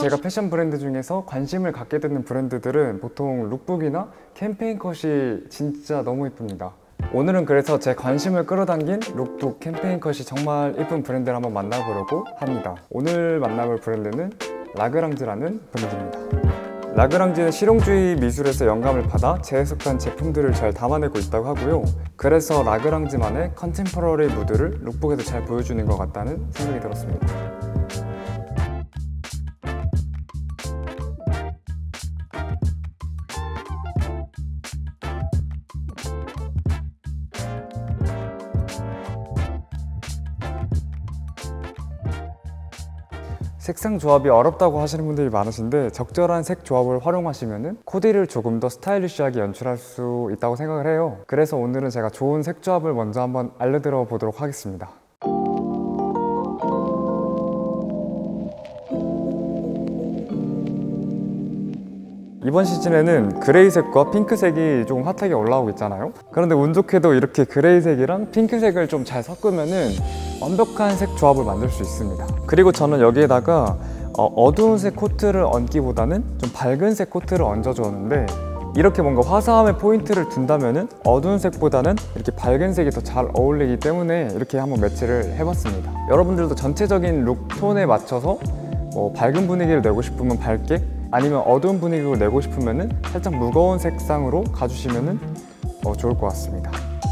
제가 패션 브랜드 중에서 관심을 갖게 되는 브랜드들은 보통 룩북이나 캠페인 컷이 진짜 너무 이쁩니다. 오늘은 그래서 제 관심을 끌어당긴 룩북 캠페인 컷이 정말 이쁜 브랜드를 한번 만나보려고 합니다. 오늘 만나볼 브랜드는 라그랑즈라는 브랜드입니다. 라그랑즈는 실용주의 미술에서 영감을 받아 재해석한 제품들을 잘 담아내고 있다고 하고요. 그래서 라그랑즈만의 컨템포러리 무드를 룩북에서 잘 보여주는 것 같다는 생각이 들었습니다. 색상 조합이 어렵다고 하시는 분들이 많으신데 적절한 색 조합을 활용하시면 코디를 조금 더 스타일리시하게 연출할 수 있다고 생각을 해요. 그래서 오늘은 제가 좋은 색 조합을 먼저 한번 알려드려 보도록 하겠습니다. 이번 시즌에는 그레이색과 핑크색이 조금 핫하게 올라오고 있잖아요. 그런데 운 좋게도 이렇게 그레이색이랑 핑크색을 좀 잘 섞으면은 완벽한 색 조합을 만들 수 있습니다. 그리고 저는 여기에다가 어두운 색 코트를 얹기보다는 좀 밝은 색 코트를 얹어주었는데, 이렇게 뭔가 화사함에 포인트를 둔다면은 어두운 색보다는 이렇게 밝은 색이 더 잘 어울리기 때문에 이렇게 한번 매치를 해봤습니다. 여러분들도 전체적인 룩 톤에 맞춰서 밝은 분위기를 내고 싶으면 밝게, 아니면 어두운 분위기를 내고 싶으면 살짝 무거운 색상으로 가주시면 좋을 것 같습니다.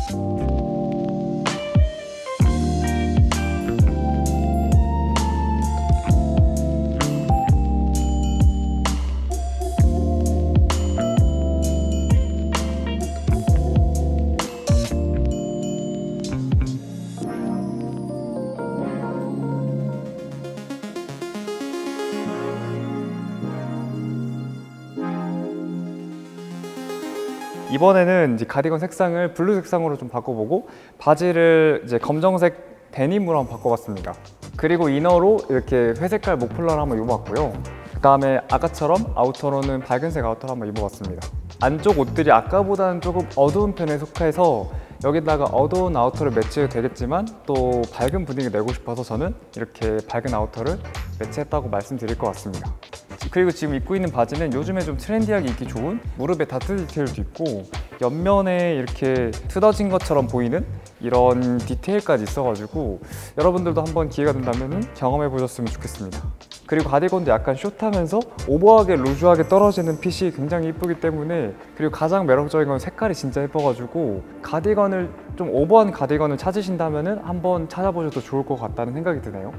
이번에는 이제 가디건 색상을 블루 색상으로 좀 바꿔보고 바지를 이제 검정색 데님으로 한번 바꿔봤습니다. 그리고 이너로 이렇게 회색깔 목폴라를 한번 입어봤고요. 그 다음에 아까처럼 아우터로는 밝은색 아우터를 한번 입어봤습니다. 안쪽 옷들이 아까보다는 조금 어두운 편에 속해서 여기다가 어두운 아우터를 매치해도 되겠지만 또 밝은 분위기 내고 싶어서 저는 이렇게 밝은 아우터를 매치했다고 말씀드릴 것 같습니다. 그리고 지금 입고 있는 바지는 요즘에 좀 트렌디하게 입기 좋은 무릎에 다트 디테일도 있고 옆면에 이렇게 뜯어진 것처럼 보이는 이런 디테일까지 있어가지고 여러분들도 한번 기회가 된다면 경험해 보셨으면 좋겠습니다. 그리고 가디건도 약간 숏하면서 오버하게 루즈하게 떨어지는 핏이 굉장히 이쁘기 때문에, 그리고 가장 매력적인 건 색깔이 진짜 예뻐가지고 가디건을 좀 오버한 가디건을 찾으신다면 한번 찾아보셔도 좋을 것 같다는 생각이 드네요.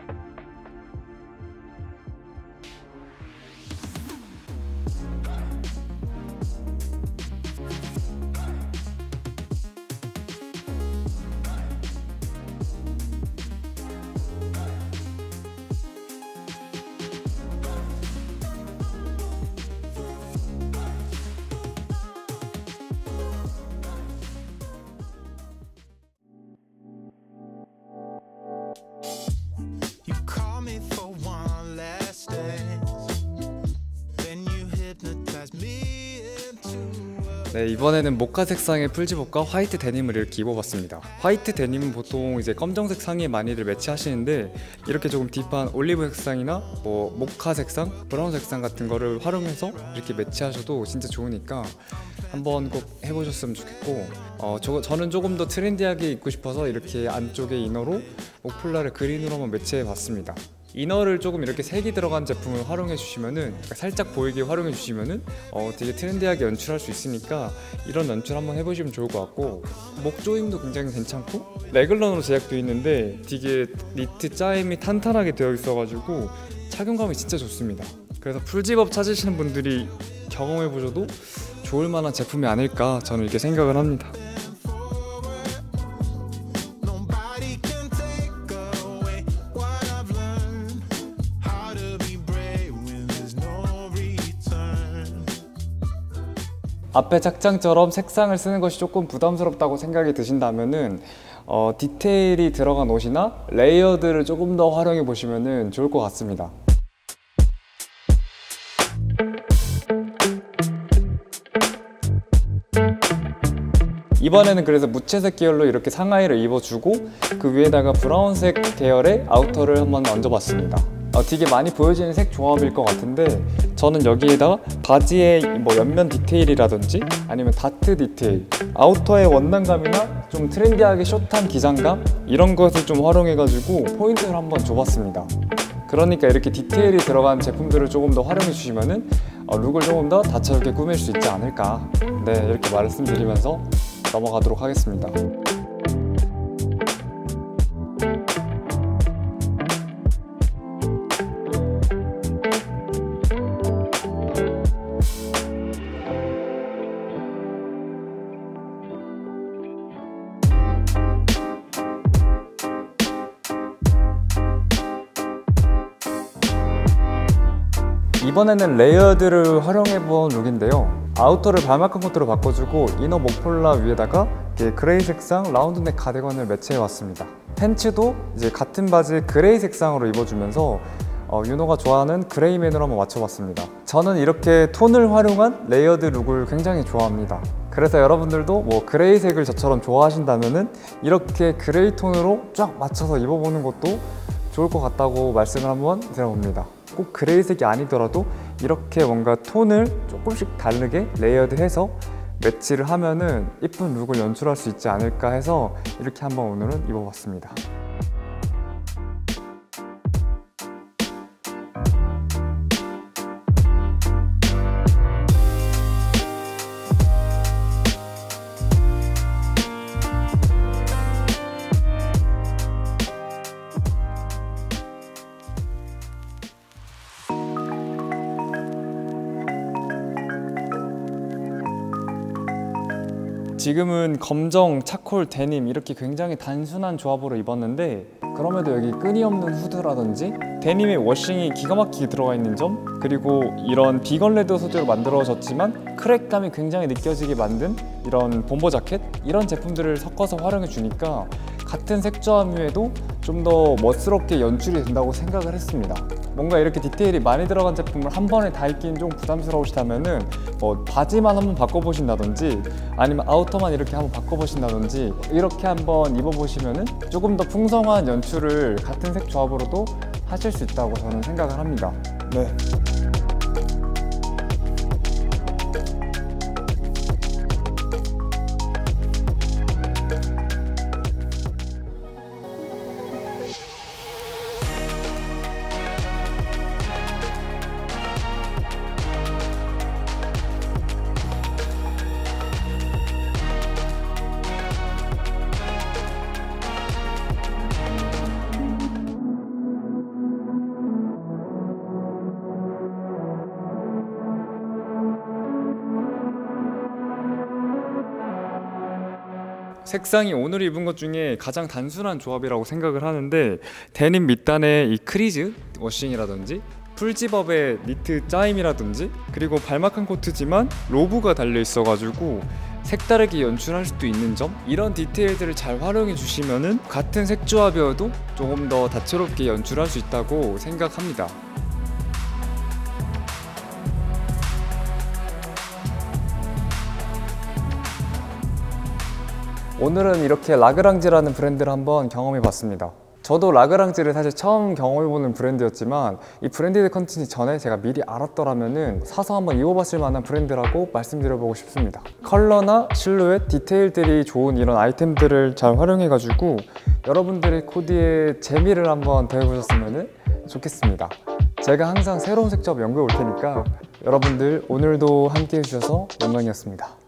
네, 이번에는 모카 색상의 풀집업과 화이트 데님을 이렇게 입어봤습니다. 화이트 데님은 보통 이제 검정색 상의에 많이들 매치하시는데 이렇게 조금 딥한 올리브 색상이나 모카 색상, 브라운 색상 같은 거를 활용해서 이렇게 매치하셔도 진짜 좋으니까 한번 꼭 해보셨으면 좋겠고, 저는 조금 더 트렌디하게 입고 싶어서 이렇게 안쪽에 이너로 목폴라를 그린으로 한번 매치해봤습니다. 이너를 조금 이렇게 색이 들어간 제품을 활용해 주시면은, 살짝 보이게 활용해 주시면은 되게 트렌디하게 연출할 수 있으니까 이런 연출 한번 해보시면 좋을 것 같고, 목 조임도 굉장히 괜찮고 레글런으로 제작되어 있는데 되게 니트 짜임이 탄탄하게 되어 있어가지고 착용감이 진짜 좋습니다. 그래서 풀집업 찾으시는 분들이 경험해 보셔도 좋을 만한 제품이 아닐까 저는 이렇게 생각을 합니다. 앞에 착장처럼 색상을 쓰는 것이 조금 부담스럽다고 생각이 드신다면은 디테일이 들어간 옷이나 레이어드를 조금 더 활용해 보시면 좋을 것 같습니다. 이번에는 그래서 무채색 계열로 이렇게 상하이를 입어주고 그 위에다가 브라운색 계열의 아우터를 한번 얹어봤습니다. 되게 많이 보여지는 색 조합일 것 같은데, 저는 여기에다가 바지의 뭐 옆면 디테일이라든지 아니면 다트 디테일, 아우터의 원단감이나 좀 트렌디하게 숏한 기장감, 이런 것을 좀 활용해가지고 포인트를 한번 줘봤습니다. 그러니까 이렇게 디테일이 들어간 제품들을 조금 더 활용해 주시면은 룩을 조금 더 다채롭게 꾸밀 수 있지 않을까, 네, 이렇게 말씀드리면서 넘어가도록 하겠습니다. 이번에는 레이어드를 활용해본 룩인데요, 아우터를 발막한 코트로 바꿔주고 이너 목폴라 위에다가 그레이 색상 라운드넥 가디건을 매치해왔습니다. 팬츠도 이제 같은 바지 그레이 색상으로 입어주면서 윤호가 좋아하는 그레이 맨으로 한번 맞춰봤습니다. 저는 이렇게 톤을 활용한 레이어드 룩을 굉장히 좋아합니다. 그래서 여러분들도 뭐 그레이색을 저처럼 좋아하신다면은 이렇게 그레이 톤으로 쫙 맞춰서 입어보는 것도 좋을 것 같다고 말씀을 한번 드려봅니다. 꼭 그레이색이 아니더라도 이렇게 뭔가 톤을 조금씩 다르게 레이어드해서 매치를 하면은 이쁜 룩을 연출할 수 있지 않을까 해서 이렇게 한번 오늘은 입어봤습니다. 지금은 검정, 차콜, 데님 이렇게 굉장히 단순한 조합으로 입었는데, 그럼에도 여기 끈이 없는 후드라든지 데님의 워싱이 기가 막히게 들어가 있는 점, 그리고 이런 비건 레더 소재로 만들어졌지만 크랙감이 굉장히 느껴지게 만든 이런 bomber 자켓, 이런 제품들을 섞어서 활용해 주니까 같은 색 조합에도 좀 더 멋스럽게 연출이 된다고 생각을 했습니다. 뭔가 이렇게 디테일이 많이 들어간 제품을 한 번에 다 입기는 좀 부담스러우시다면은 바지만 한번 바꿔보신다든지 아니면 아우터만 이렇게 한번 바꿔보신다든지 이렇게 한번 입어보시면은 조금 더 풍성한 연출을 같은 색 조합으로도 하실 수 있다고 저는 생각을 합니다. 네. 색상이 오늘 입은 것 중에 가장 단순한 조합이라고 생각을 하는데, 데님 밑단에 이 크리즈 워싱이라든지 풀집업의 니트 짜임이라든지 그리고 발막한 코트지만 로브가 달려 있어가지고 색다르게 연출할 수도 있는 점, 이런 디테일들을 잘 활용해 주시면은 같은 색 조합이어도 조금 더 다채롭게 연출할 수 있다고 생각합니다. 오늘은 이렇게 라그랑지라는 브랜드를 한번 경험해 봤습니다. 저도 라그랑지를 사실 처음 경험해보는 브랜드였지만 이 브랜디드 컨텐츠 전에 제가 미리 알았더라면은 사서 한번 입어봤을 만한 브랜드라고 말씀드려보고 싶습니다. 컬러나 실루엣, 디테일들이 좋은 이런 아이템들을 잘 활용해가지고 여러분들의 코디에 재미를 한번 더해보셨으면 좋겠습니다. 제가 항상 새로운 색조합 연구해 올 테니까 여러분들 오늘도 함께 해주셔서 영광이었습니다.